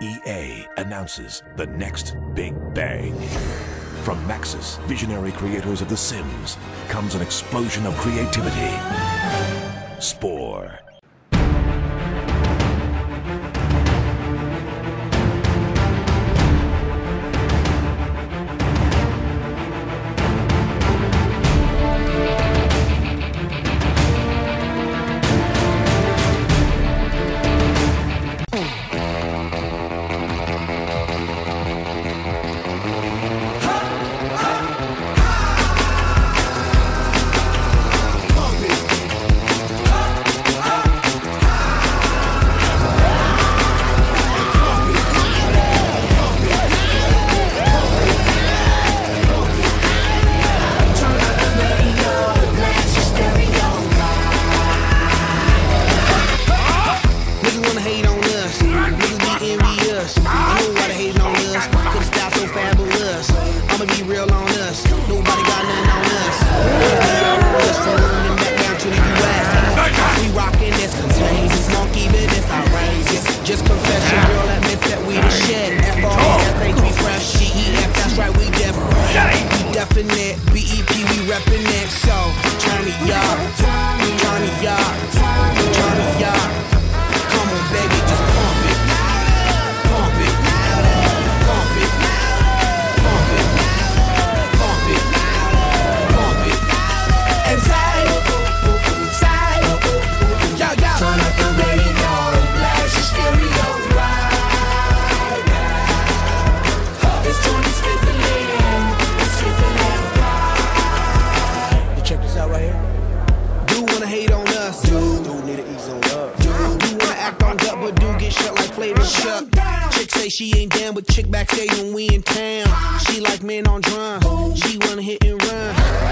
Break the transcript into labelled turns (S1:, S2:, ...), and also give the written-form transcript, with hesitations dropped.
S1: EA announces the next big bang. From Maxis, visionary creators of The Sims, comes an explosion of creativity. Spore.
S2: Just confession, girl, admit that we the shit. F-R-S-H, we fresh, G-E-F, that's right, we def. We definite, B-E-P, we reppin' it. So, turn it up, turn it up, turn it up. Come on, baby, just pump it. Pump it, pump it, pump it, pump it, pump it. And side, side, yo, yo. Turn up the radio, blast your stereo right now. This joint is fizzling, it's fizzling right. You check this out right here. Do wanna hate on us, do need to ease on up. Do wanna act on gut, but do get shut like Flavor Chuck. Chick say she ain't down, but chick backstage when we in town. She like men on drum, she wanna hit and run.